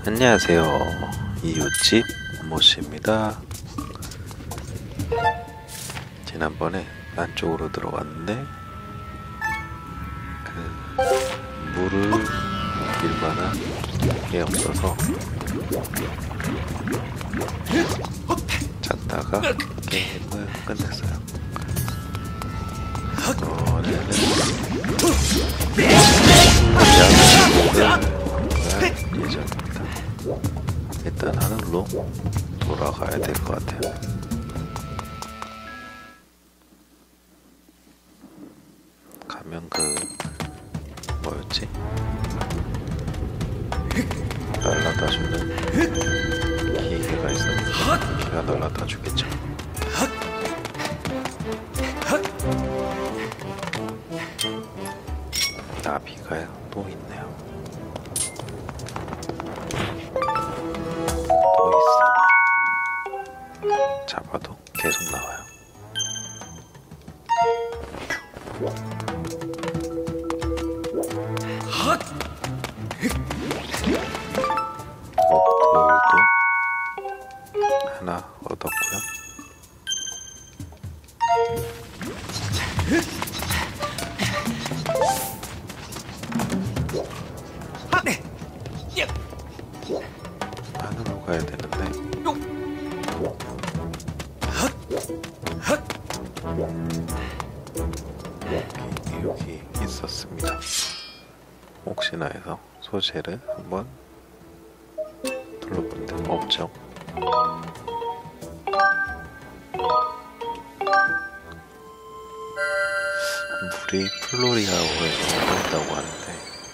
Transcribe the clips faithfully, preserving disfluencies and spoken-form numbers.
안녕하세요. 이웃집 모씨입니다. 지난번에 안쪽으로 들어갔는데 그 물을 빌 만한 게 없어서 찾다가 게임을 끝냈어요. 이번에는 양식을 예정입니다. 일단 하늘로 돌아가야 될 것 같아요. 가면 그 뭐였지? 날라다 주는 기계가 있었는데 기가 날라다 주겠죠. 나비가 또 있네요. 또 있어. 잡아도 계속 나와요. 목돌도 하나 얻었고요. 안으로 가야 되는데 여기, 여기 있었습니다. 혹시나 해서 소재를 한번 둘러본데 없죠. 물이 플로리아호에서 나온다고 하는데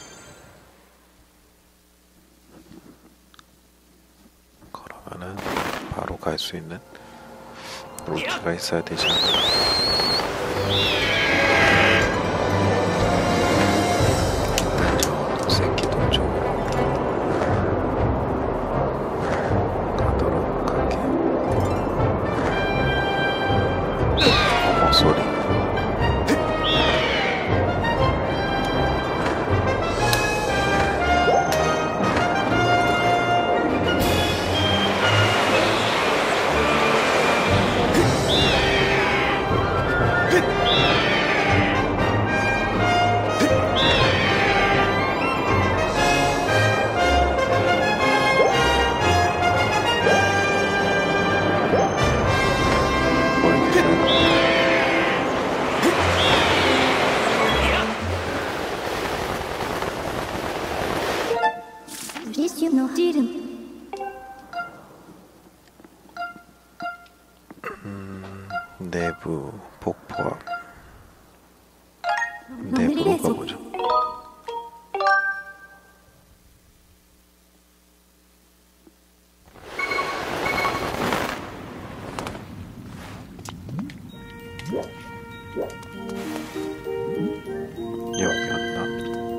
그러면은 바로 갈 수 있는 루트가 있어야 되지 않나. 저 새끼동 쪽으로 가도록 할게요. 어머 소리. 음, 내부 폭포함. 내부로 가보죠. 여기였나?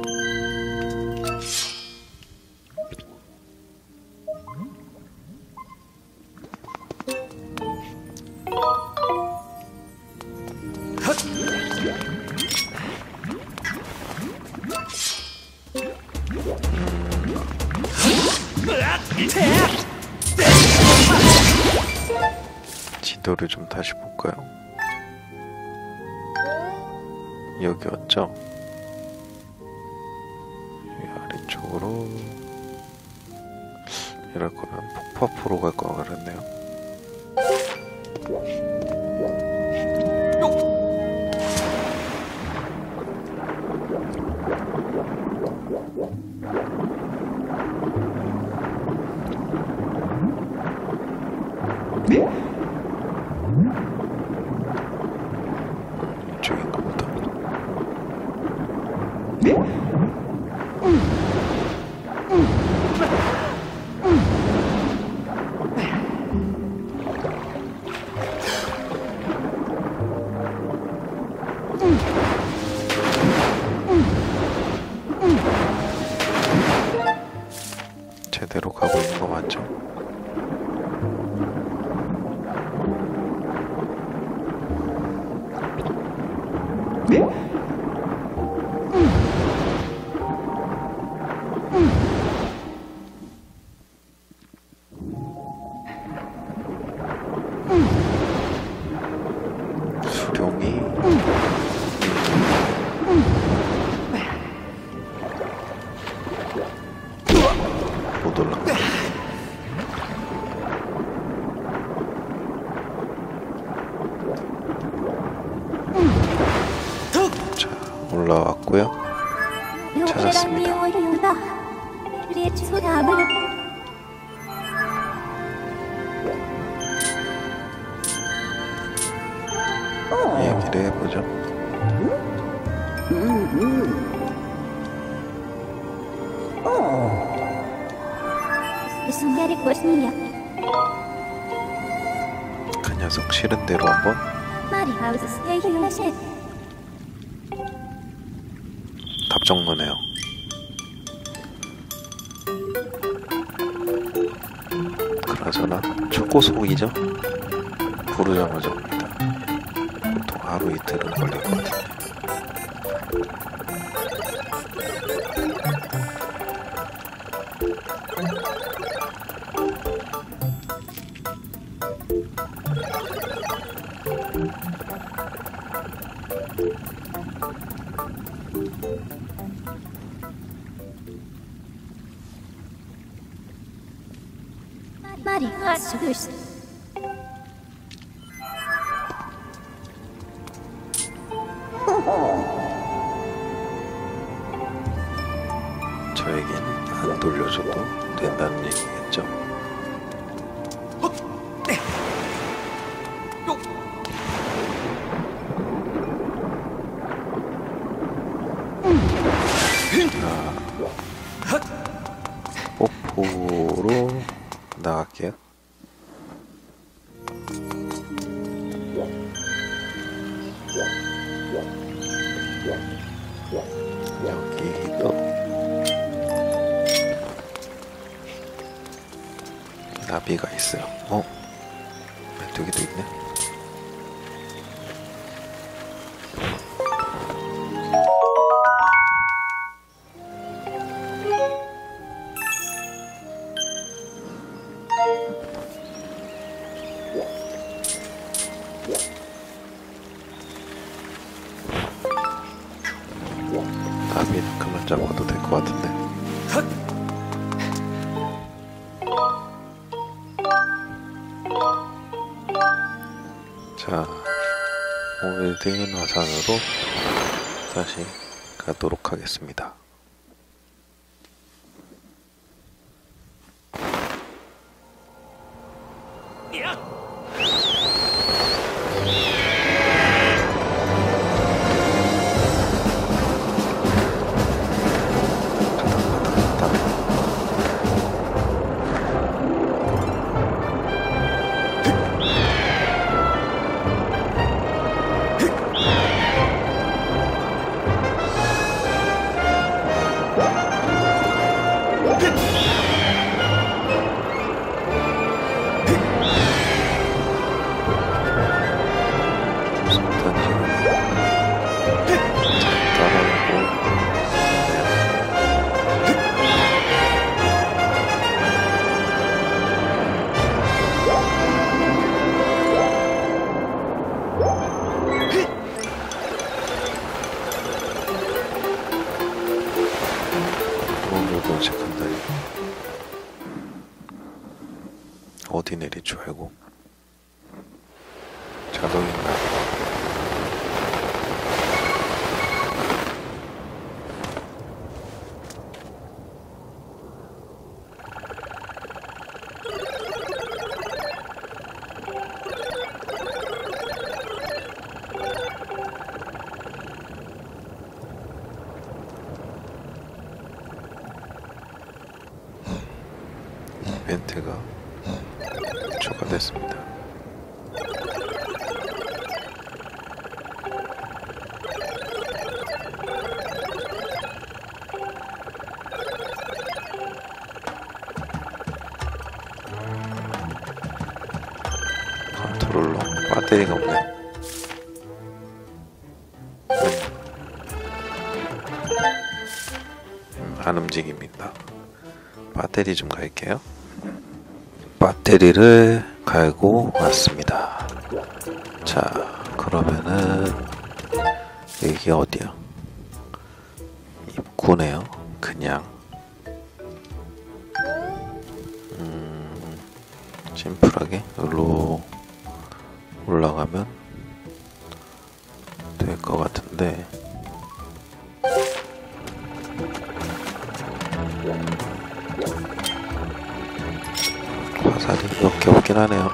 지도를 좀 다시 볼까요? 여기였죠? 이 아래쪽으로 이럴 거면 폭포 앞으로 갈 거 같았네요. 이쪽인가 보다. 제대로 가고 있는 거 맞죠? 못 올라가. 자, 올라왔고요. 찾았습니다. 얘기를 해보죠. 그 녀석 싫은 대로 한번. 답정너네요. 그나저나 초고속이죠? 부르자마자 옵니다. 보통 하루 이틀은 걸릴 것 같은데. 저에겐 안 돌려줘도 된다는 얘기겠죠. 자, 뽀뽀로 나갈게요. 여기도 나비가 있어요. 어? 메뚜기도 있네. 나비는 그만 잡아도 될 것 같은데. 자, 홀딩 화산으로 다시 가도록 하겠습니다. 어디 내릴 줄 알고. 자동인가? 이벤트가 추가됐습니다. 컨트롤러 배터리가 없네. 음, 안 움직입니다. 배터리 좀 갈게요. 배터리를 갈고 왔습니다. 자, 그러면은 여기 어디야? 입구네요. 그냥 심플하게 여기로 올라가면 될 것 같은데 화살이 이렇게 없긴 하네요.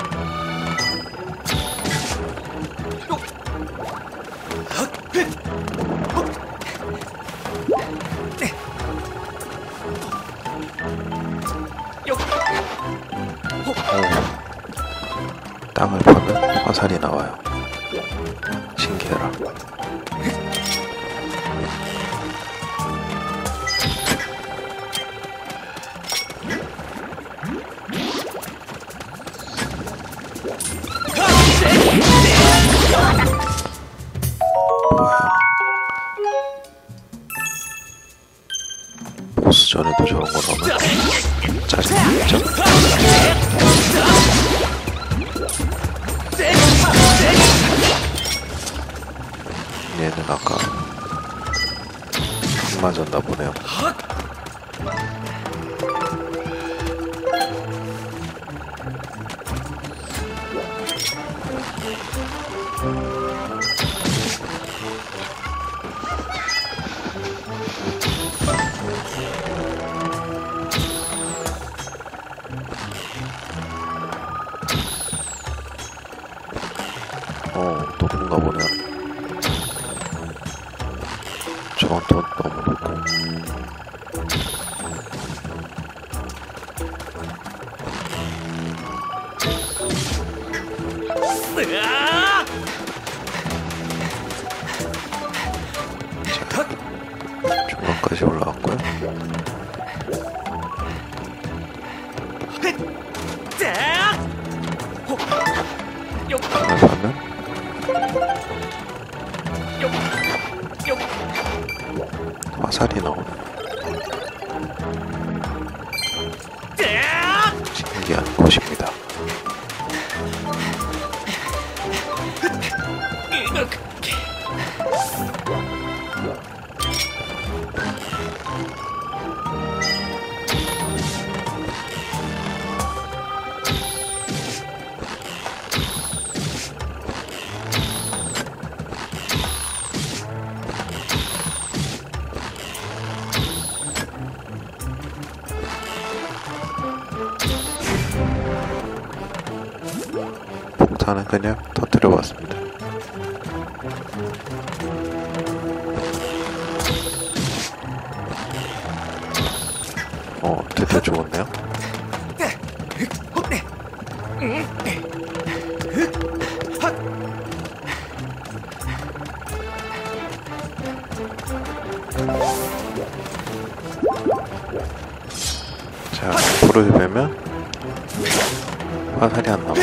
오, 땅을 파면 화살이 나와요. 신기해라. 뭐야? 보스전에도 저런 거 나오면 짜증나죠? 얘는 아까 안 맞았나 보네요. 어, 또 그런가 보네요. 저건 또 너무 높고. 자, 중간까지 올라왔고요. 하나 가면 화살이 나오네. 신기한 곳입니다. 폭탄은 그냥 터뜨려봤습니다. 어, 드디어 죽었네요. 자, 불을 빼면 화살이 안 나와.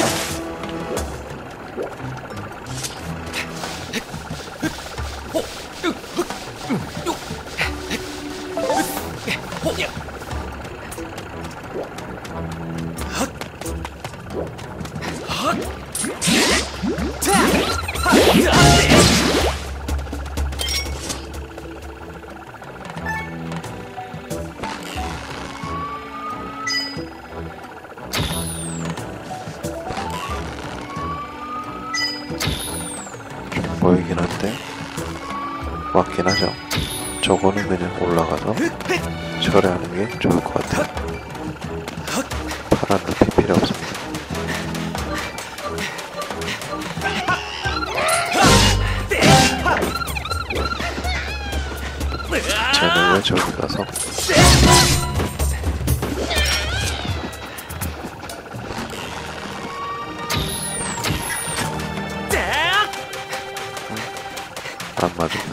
보이긴 한데 맞긴 하죠. 저거는 그냥 올라가서 처리하는 게 좋을 것 같아요. 파란 늪이 필요 없습니다. 쟤는 왜 저기 가서 안 맞았네.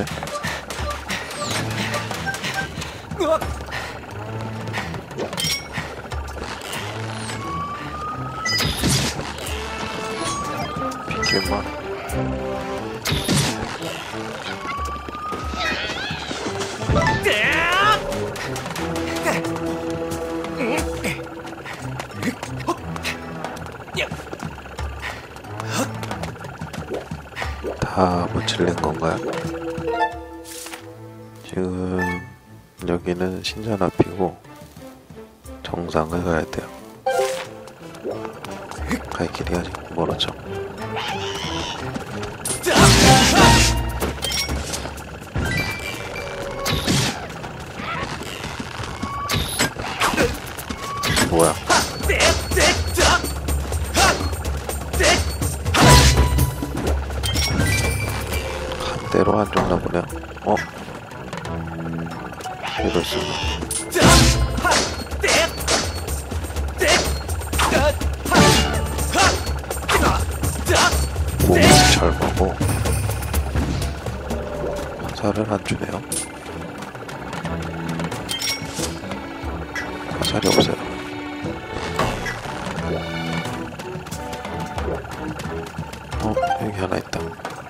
비켜마. 다 묻힐린 건가요? 지금 여기는 신전 앞이고 정상을 가야 돼요. 갈 길이 아직 멀었죠. 뭐야? 한 대로 안 줬나 보네. 어? 이럴 수가. 몸이 잘 보고 화살을 안 주네요. 화살이 없어요. 어, 여기 하나 있다.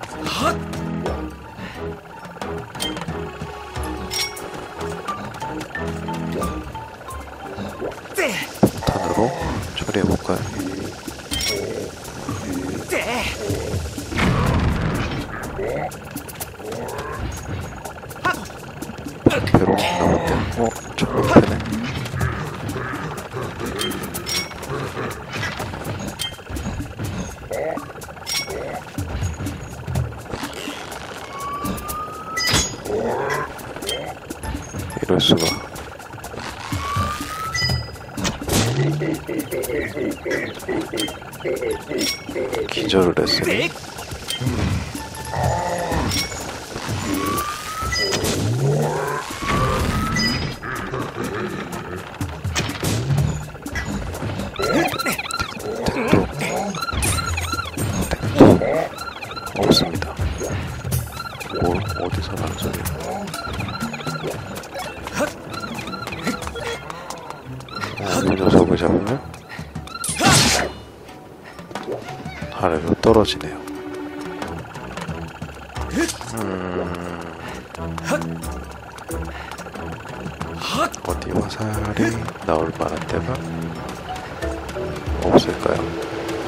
폭탄으로 처리해볼까요? 배로 나올 때, 어, 저거 되네. 이럴 수가. 기절을 했어요. 택도 택도 없습니다. 뭘 어디서 나는 소리야? 이 녀석을 잡으면 아래로 떨어지네요. 음... 어디 화살이 나올 만한 데가 없을까요?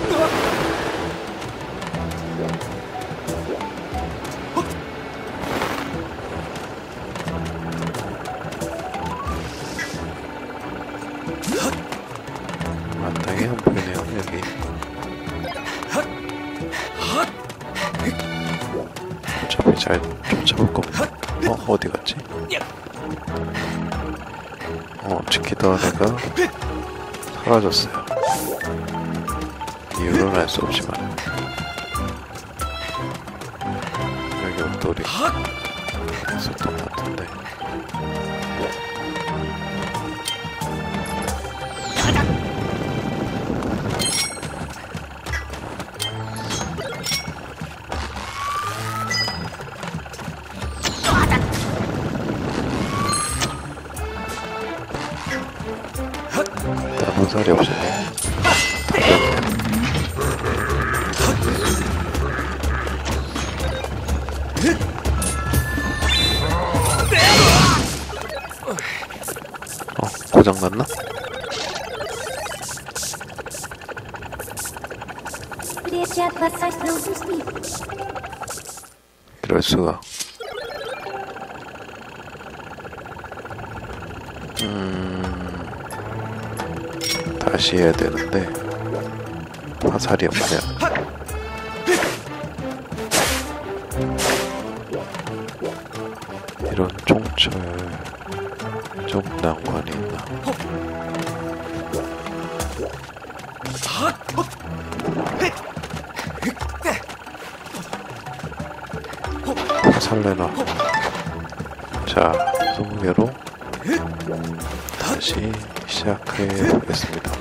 마땅히 안 보이네요, 여기. 어차피 잘 쫓아올 겁니다. 어, 어디 갔지? 어, 지키던 애가 사라졌어요. 이유는 알 수 없지만 여기 옷돌이 있었던 것 같은데. 화살이 없으네. 어, 고장났나? 이럴 수가. 음... 다시 해야 되는데 화살이 없네요. 이런 총철 좀 난관이 있나? 화살 내놔. 자, 스무 개로 다시 시작해 보겠습니다.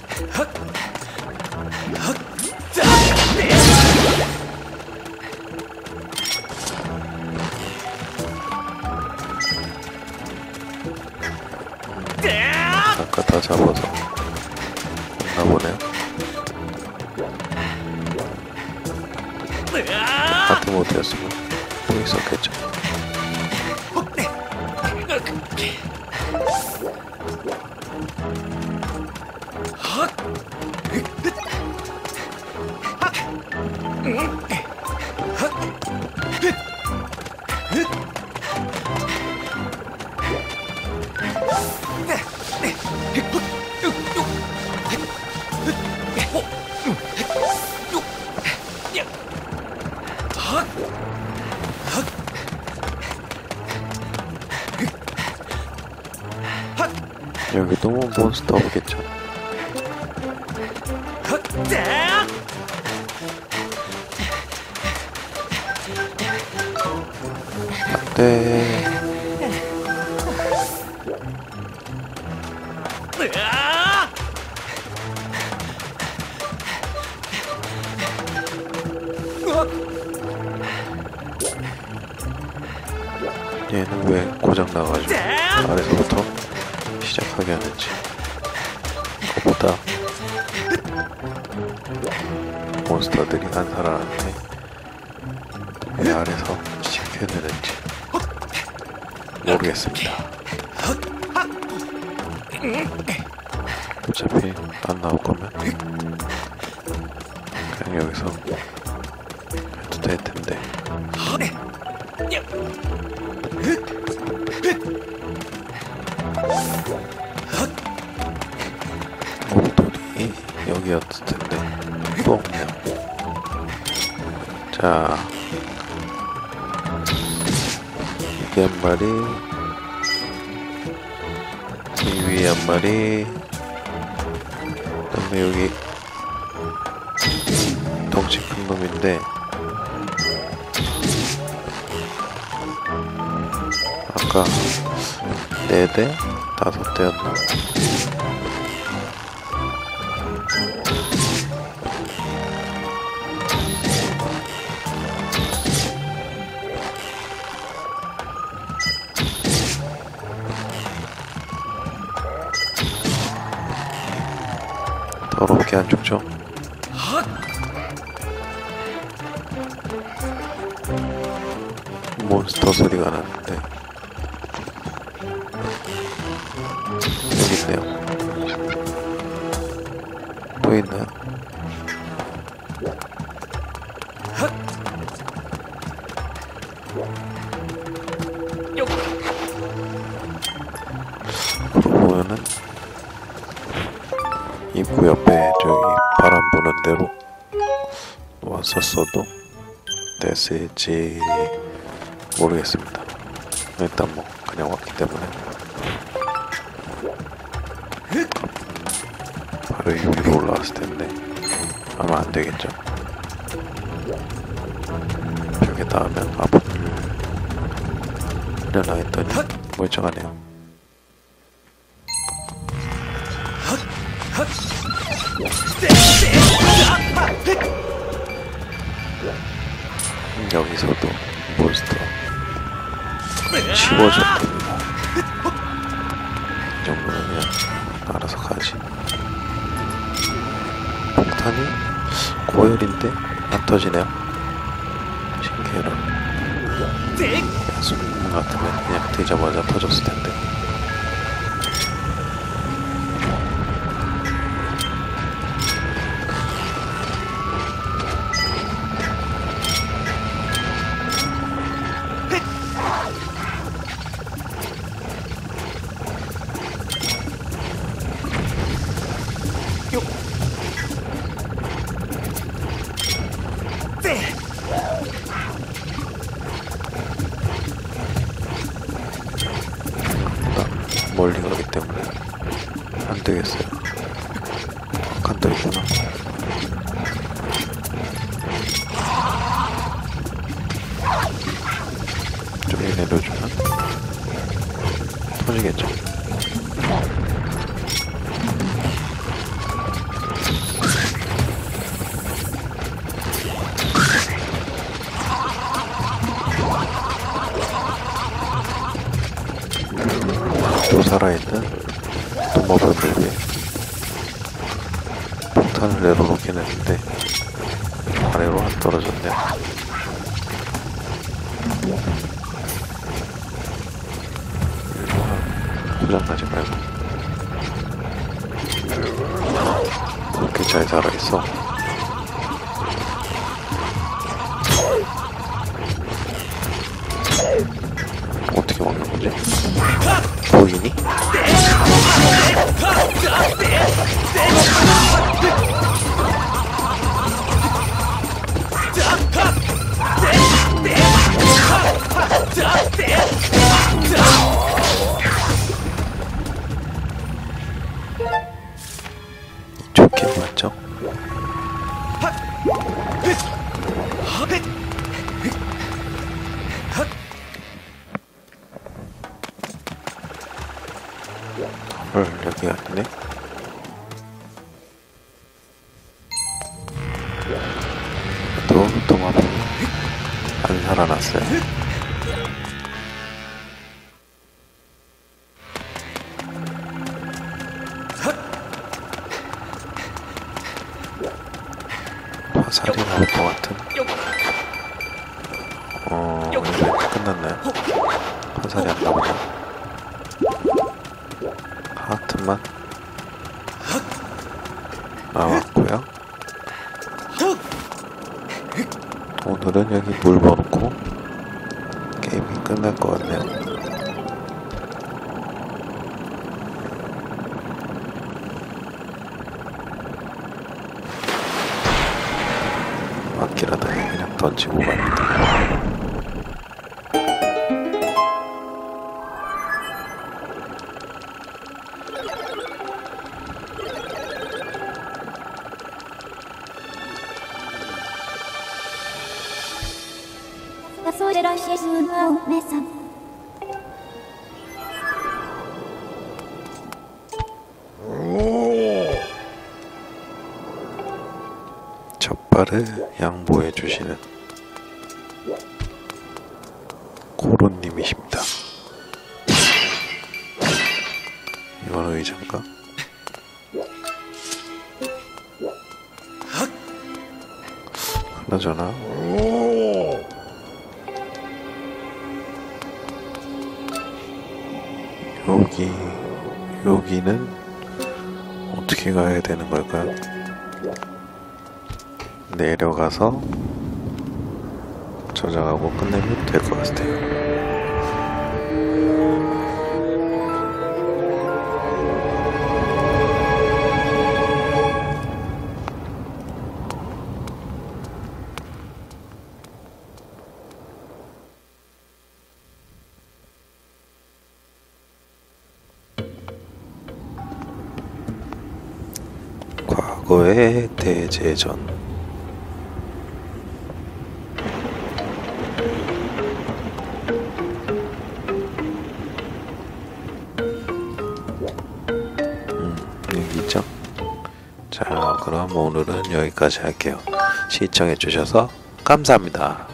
아까 다 잡아서 했나 보네요. 하드 모드였으면 또 있었겠죠. 몬스터 없겠죠. 안돼. 얘는 왜 고장 나가지고 아래서부터 시작하게 하는지. 그것보다 몬스터들이 한 사람한테 왜 아래서 시작해야 되는지 모르겠습니다. 어차피 안 나올 거면 그냥 여기서 해도 될 텐데. 곰돌이 여기였을 텐데 또 없네요. 자, 이게 한 마리, 이 위에 한 마리, 그다음에 여기 덩치 큰 놈인데 아까 네 대? 다섯 대였나? 더럽게 안 죽죠? 몬스터 소리가 나는데 여기 있네요. 또 있나요? 그러고 보면은 입구 옆에 저기 바람 부는 대로 왔었어도 됐을지 모르겠습니다. 일단 뭐 그냥 왔기 때문에 바로 위로 올라왔을 텐데 아마 안 되겠죠. 벽에 닿으면 아픈 일어나 했더니 멀쩡하네요. 여기서도 몬스터 치워졌습니다. 이 정도는 그냥 알아서 가지. 폭탄이 고열인데 안 터지네요. 신기해라. 야수문 같으면 그냥 되자마자 터졌을 텐데. 멀리 가기 때문에 안 되겠어요. 간다있구나. 저기 내려주면 터지겠죠. 또 살아있는 도마뱀을 위해 폭탄을 내려놓긴 했는데 아래로 안 떨어졌네요. 고장나지 말고 그렇게 잘 살아있어. 어떻게 먹는 거지? 보이니? 살아났어요. 화살이 나올 것 같은. 어, 이제 끝났나요? 화살이 안 나오나? 하트만 나왔고요. 오늘은 여기 물 먹고 게임이 끝날 것 같네요. 막기라도 그냥 던지고 갑니다. 젖발을 양보해 주시는 코로님이십니다. 이건 의자인가? 그나저나 여기 여기는 어떻게 가야 되는 걸까요? 내려가서 저장하고 끝내면 될 것 같아요. 과거의 대제전. 자, 그럼 오늘은 여기까지 할게요. 시청해주셔서 감사합니다.